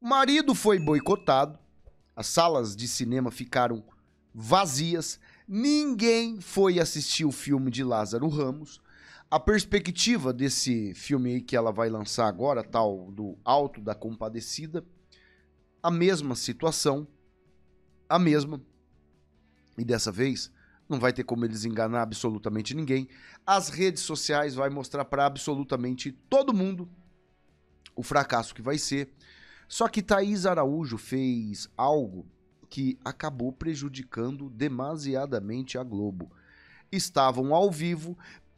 Marido foi boicotado, as salas de cinema ficaram vazias, ninguém foi assistir o filme de Lázaro Ramos. A perspectiva desse filme aí que ela vai lançar agora, tal do Alto da Compadecida, a mesma situação, a mesma, e dessa vez não vai ter como eles enganar absolutamente ninguém. As redes sociais vai mostrar para absolutamente todo mundo o fracasso que vai ser. Só que Thaís Araújo fez algo que acabou prejudicando demasiadamente a Globo. Estavam ao vivo,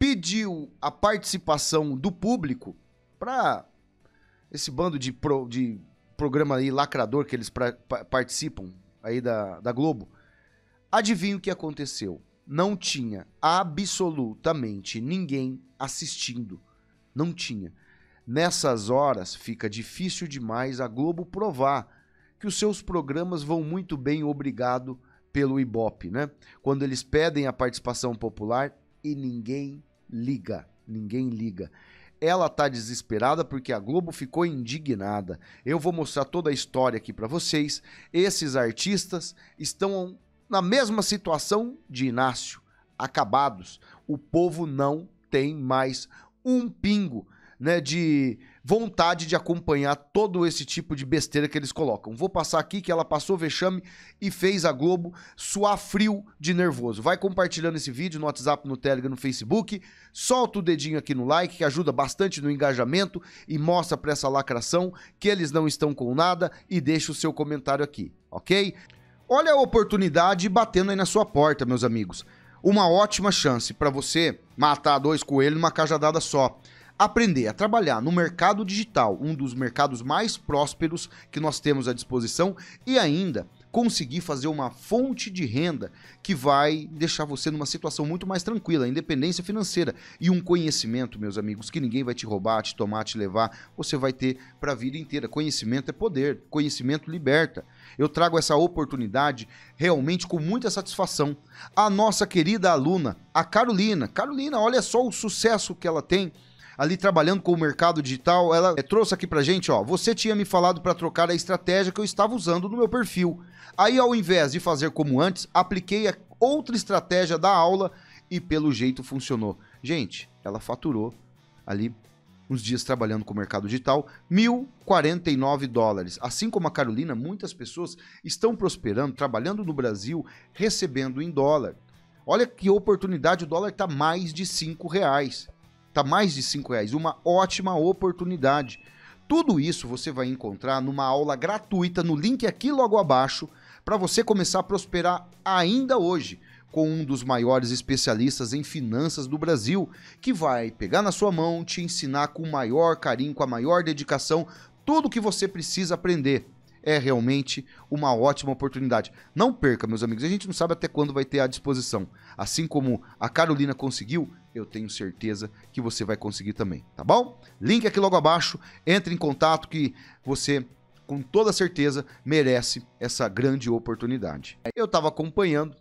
pediu a participação do público para esse bando de programa aí lacrador que eles participam aí da Globo. Adivinha o que aconteceu? Não tinha absolutamente ninguém assistindo. Não tinha. Nessas horas fica difícil demais a Globo provar que os seus programas vão muito bem, obrigado pelo Ibope, né? Quando eles pedem a participação popular e ninguém liga, ninguém liga. Ela tá desesperada porque a Globo ficou indignada. Eu vou mostrar toda a história aqui para vocês. Esses artistas estão na mesma situação de Inácio, acabados. O povo não tem mais um pingo, né, de vontade de acompanhar todo esse tipo de besteira que eles colocam. Vou passar aqui que ela passou vexame e fez a Globo suar frio de nervoso. Vai compartilhando esse vídeo no WhatsApp, no Telegram, no Facebook. Solta o dedinho aqui no like, que ajuda bastante no engajamento e mostra para essa lacração que eles não estão com nada, e deixa o seu comentário aqui, ok? Olha a oportunidade batendo aí na sua porta, meus amigos. Uma ótima chance para você matar dois coelhos numa cajadada só. Aprender a trabalhar no mercado digital, um dos mercados mais prósperos que nós temos à disposição, e ainda conseguir fazer uma fonte de renda que vai deixar você numa situação muito mais tranquila, independência financeira e um conhecimento, meus amigos, que ninguém vai te roubar, te tomar, te levar, você vai ter para a vida inteira. Conhecimento é poder, conhecimento liberta. Eu trago essa oportunidade realmente com muita satisfação. A nossa querida aluna, a Carolina. Carolina, olha só o sucesso que ela tem ali trabalhando com o mercado digital. Ela trouxe aqui pra gente, ó, você tinha me falado para trocar a estratégia que eu estava usando no meu perfil. Aí, ao invés de fazer como antes, apliquei a outra estratégia da aula e pelo jeito funcionou. Gente, ela faturou ali uns dias trabalhando com o mercado digital, $1.049. Assim como a Carolina, muitas pessoas estão prosperando, trabalhando no Brasil, recebendo em dólar. Olha que oportunidade, o dólar está mais de R$5. Tá mais de R$5, uma ótima oportunidade. Tudo isso você vai encontrar numa aula gratuita no link aqui logo abaixo para você começar a prosperar ainda hoje com um dos maiores especialistas em finanças do Brasil, que vai pegar na sua mão, te ensinar com o maior carinho, com a maior dedicação, tudo o que você precisa aprender. É realmente uma ótima oportunidade. Não perca, meus amigos. A gente não sabe até quando vai ter à disposição. Assim como a Carolina conseguiu, eu tenho certeza que você vai conseguir também, tá bom? Link aqui logo abaixo. Entre em contato que você, com toda certeza, merece essa grande oportunidade. Eu estava acompanhando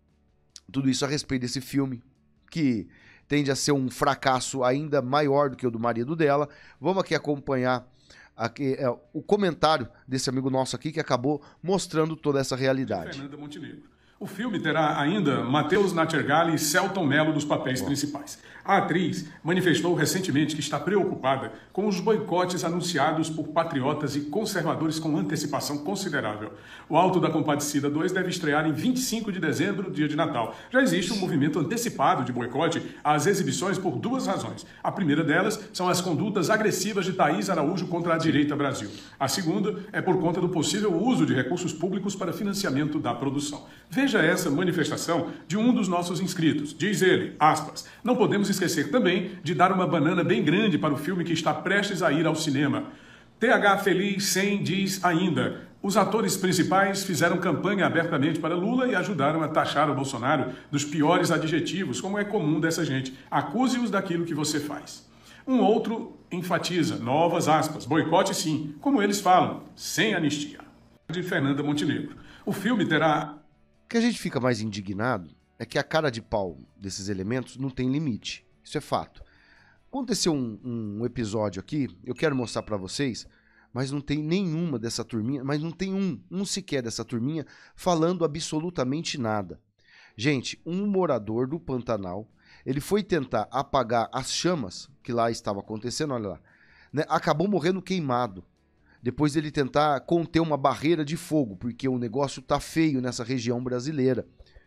tudo isso a respeito desse filme, que tende a ser um fracasso ainda maior do que o do marido dela. Vamos aqui acompanhar aqui, o comentário desse amigo nosso aqui que acabou mostrando toda essa realidade. Fernanda Montenegro. O filme terá ainda Matheus Nattergalli e Selton Mello nos papéis principais. A atriz manifestou recentemente que está preocupada com os boicotes anunciados por patriotas e conservadores com antecipação considerável. O Alto da Compadecida 2 deve estrear em 25 de dezembro, dia de Natal. Já existe um movimento antecipado de boicote às exibições por duas razões. A primeira delas são as condutas agressivas de Thaís Araújo contra a direita Brasil. A segunda é por conta do possível uso de recursos públicos para financiamento da produção. Veja essa manifestação de um dos nossos inscritos. Diz ele, aspas, não podemos esquecer também de dar uma banana bem grande para o filme que está prestes a ir ao cinema. TH Feliz 100 diz ainda, os atores principais fizeram campanha abertamente para Lula e ajudaram a taxar o Bolsonaro dos piores adjetivos, como é comum dessa gente. Acuse-os daquilo que você faz. Um outro enfatiza, novas aspas, boicote sim, como eles falam, sem anistia. De Fernanda Montenegro. O filme terá... O que a gente fica mais indignado é que a cara de pau desses elementos não tem limite. Isso é fato. Aconteceu um episódio aqui, eu quero mostrar para vocês, mas não tem nenhuma dessa turminha, mas não tem um sequer dessa turminha falando absolutamente nada. Gente, um morador do Pantanal, ele foi tentar apagar as chamas que lá estavam acontecendo, olha lá, né? Acabou morrendo queimado. Depois dele tentar conter uma barreira de fogo, porque o negócio tá feio nessa região brasileira.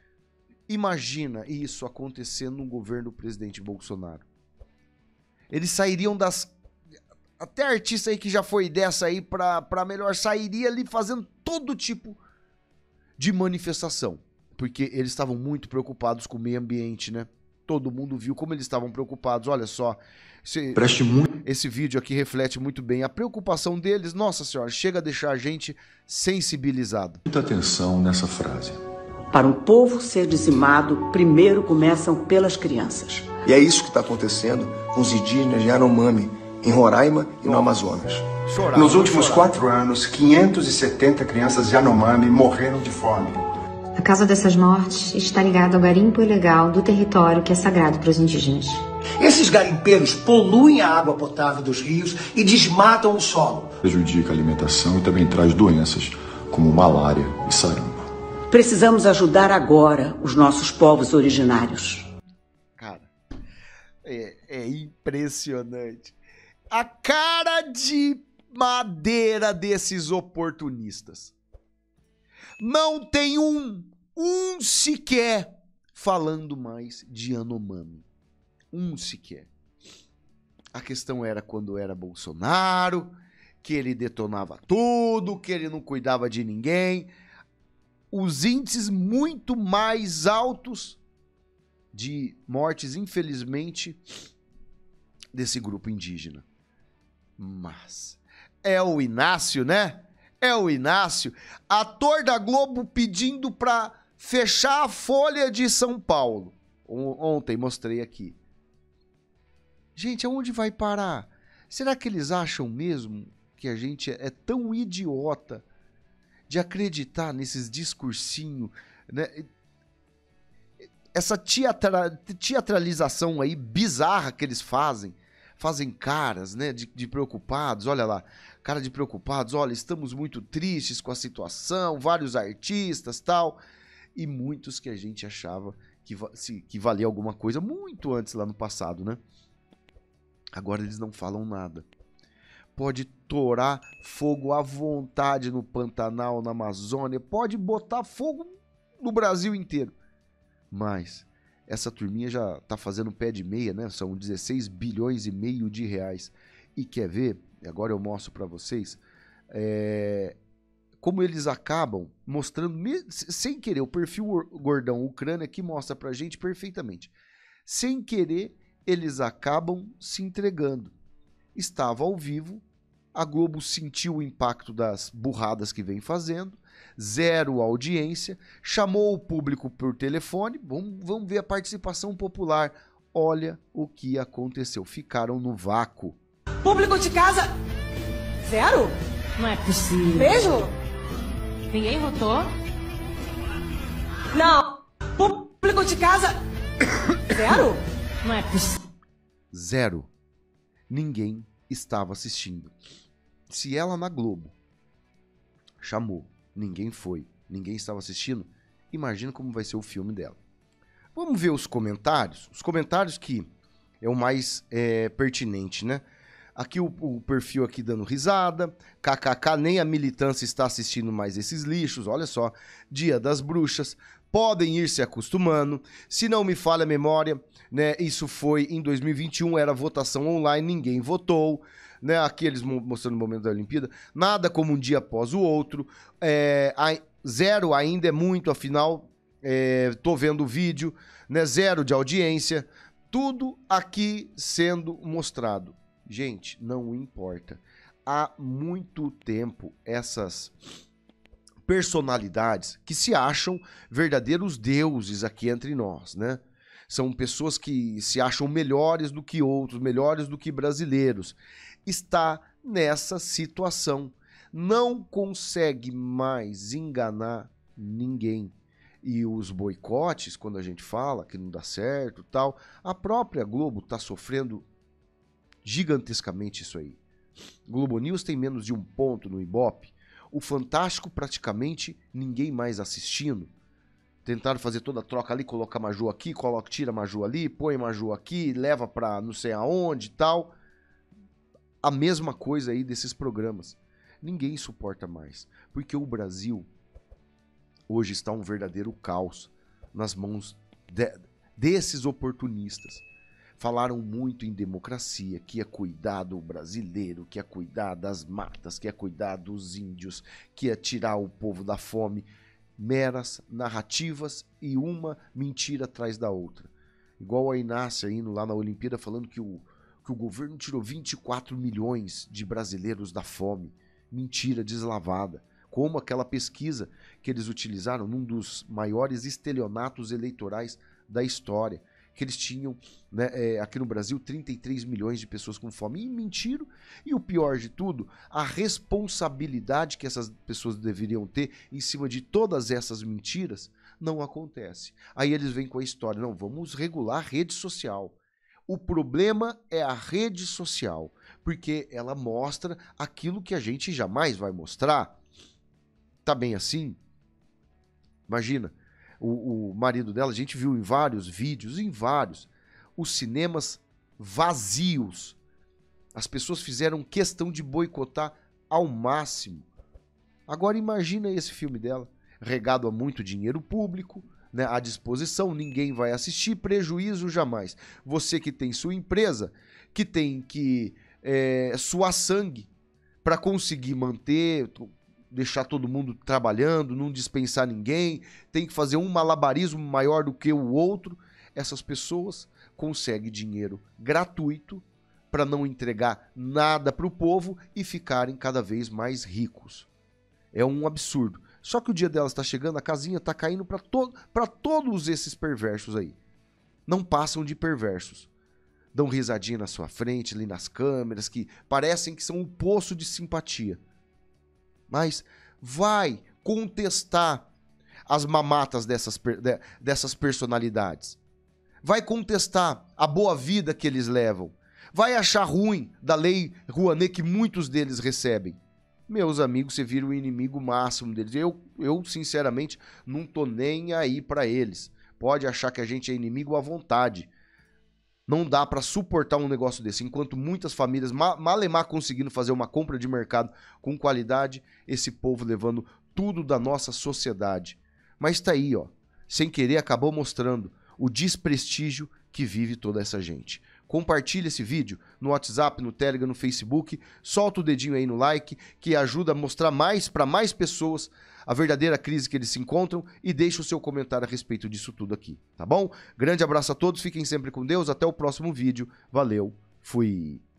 Imagina isso acontecendo no governo do presidente Bolsonaro. Eles sairiam das... Até artista aí que já foi dessa aí pra melhor, sairia ali fazendo todo tipo de manifestação. Porque eles estavam muito preocupados com o meio ambiente, né? Todo mundo viu como eles estavam preocupados. Olha só, esse vídeo aqui reflete muito bem a preocupação deles. Nossa senhora, chega a deixar a gente sensibilizado. Muita atenção nessa frase. Para um povo ser dizimado, primeiro começam pelas crianças. E é isso que está acontecendo com os indígenas Yanomami, em Roraima e no Amazonas. Nos últimos 4 anos, 570 crianças Yanomami morreram de fome. A causa dessas mortes está ligada ao garimpo ilegal do território que é sagrado para os indígenas. Esses garimpeiros poluem a água potável dos rios e desmatam o solo. Prejudica a alimentação e também traz doenças como malária e sarampo. Precisamos ajudar agora os nossos povos originários. Cara, é impressionante. A cara de madeira desses oportunistas. Não tem um sequer falando mais de Yanomami. Um sequer. A questão era quando era Bolsonaro, que ele detonava tudo, que ele não cuidava de ninguém. Os índices muito mais altos de mortes, infelizmente, desse grupo indígena. Mas é o Inácio, né? É o Inácio, ator da Globo pedindo pra fechar a Folha de São Paulo. Ontem mostrei aqui. Gente, aonde vai parar? Será que eles acham mesmo que a gente é tão idiota de acreditar nesses discursinhos, né? Essa teatralização aí bizarra que eles fazem caras, né, de preocupados, olha lá, cara de preocupados, olha, estamos muito tristes com a situação, vários artistas, tal, e muitos que a gente achava que valia alguma coisa muito antes lá no passado, né? Agora eles não falam nada. Pode torar fogo à vontade no Pantanal, na Amazônia, pode botar fogo no Brasil inteiro. Mas essa turminha já tá fazendo pé de meia, né? São 16 bilhões e meio de reais. E quer ver? Agora eu mostro para vocês como eles acabam mostrando, sem querer, o perfil gordão Ucrânia aqui mostra pra gente perfeitamente. Sem querer, eles acabam se entregando. Estava ao vivo, a Globo sentiu o impacto das burradas que vem fazendo, zero audiência, chamou o público por telefone, vamos ver a participação popular. Olha o que aconteceu, ficaram no vácuo. Público de casa, zero? Não é possível. Beijo? Ninguém votou? Não. Público de casa, zero? Não é possível. Zero. Ninguém estava assistindo. Se ela na Globo chamou, ninguém foi, ninguém estava assistindo, imagina como vai ser o filme dela. Vamos ver os comentários que é o mais pertinente, né? Aqui o perfil aqui dando risada, kkk, nem a militância está assistindo mais esses lixos, olha só, Dia das Bruxas, podem ir se acostumando, se não me falha a memória, né, isso foi em 2021, era votação online, ninguém votou, né, aqui eles mostrando o momento da Olimpíada, nada como um dia após o outro, zero ainda é muito, afinal, tô vendo o vídeo, né, zero de audiência, tudo aqui sendo mostrado. Gente, não importa. Há muito tempo essas personalidades que se acham verdadeiros deuses aqui entre nós, né? São pessoas que se acham melhores do que outros, melhores do que brasileiros. Está nessa situação. Não consegue mais enganar ninguém. E os boicotes, quando a gente fala que não dá certo, tal, a própria Globo está sofrendo gigantescamente isso aí. Globo News tem menos de 1 ponto no Ibope. O Fantástico praticamente ninguém mais assistindo. Tentaram fazer toda a troca ali, coloca Maju aqui, tira Maju ali, põe Maju aqui, leva pra não sei aonde e tal. A mesma coisa aí desses programas. Ninguém suporta mais. Porque o Brasil hoje está um verdadeiro caos nas mãos desses oportunistas. Falaram muito em democracia, que ia cuidar do brasileiro, que ia cuidar das matas, que ia cuidar dos índios, que ia tirar o povo da fome. Meras narrativas e uma mentira atrás da outra. Igual a Inácia indo lá na Olimpíada falando que o governo tirou 24 milhões de brasileiros da fome. Mentira deslavada. Como aquela pesquisa que eles utilizaram num dos maiores estelionatos eleitorais da história. Que eles tinham, né, aqui no Brasil 33 milhões de pessoas com fome. E mentiram. E o pior de tudo, a responsabilidade que essas pessoas deveriam ter em cima de todas essas mentiras não acontece. Aí eles vêm com a história, não, vamos regular a rede social. O problema é a rede social, porque ela mostra aquilo que a gente jamais vai mostrar. Tá bem assim? Imagina. O marido dela, a gente viu em vários vídeos, os cinemas vazios. As pessoas fizeram questão de boicotar ao máximo. Agora imagina esse filme dela, regado a muito dinheiro público, né, à disposição, ninguém vai assistir, prejuízo jamais. Você que tem sua empresa, que tem que suar sangue para conseguir manter... deixar todo mundo trabalhando, não dispensar ninguém, tem que fazer um malabarismo maior do que o outro. Essas pessoas conseguem dinheiro gratuito para não entregar nada para o povo e ficarem cada vez mais ricos. É um absurdo. Só que o dia delas está chegando, a casinha está caindo para todos esses perversos aí. Não passam de perversos. Dão risadinha na sua frente, ali nas câmeras, que parecem que são um poço de simpatia. Mas vai contestar as mamatas dessas personalidades. Vai contestar a boa vida que eles levam. Vai achar ruim da lei Rouanet que muitos deles recebem. Meus amigos, você vira o inimigo máximo deles. Eu sinceramente, não tô nem aí pra eles. Pode achar que a gente é inimigo à vontade. Não dá pra suportar um negócio desse. Enquanto muitas famílias malemar conseguindo fazer uma compra de mercado com qualidade, esse povo levando tudo da nossa sociedade. Mas tá aí, ó. Sem querer, acabou mostrando o desprestígio que vive toda essa gente. Compartilha esse vídeo no WhatsApp, no Telegram, no Facebook. Solta o dedinho aí no like, que ajuda a mostrar mais para mais pessoas a verdadeira crise que eles se encontram, e deixa o seu comentário a respeito disso tudo aqui, tá bom? Grande abraço a todos, fiquem sempre com Deus, até o próximo vídeo. Valeu, fui!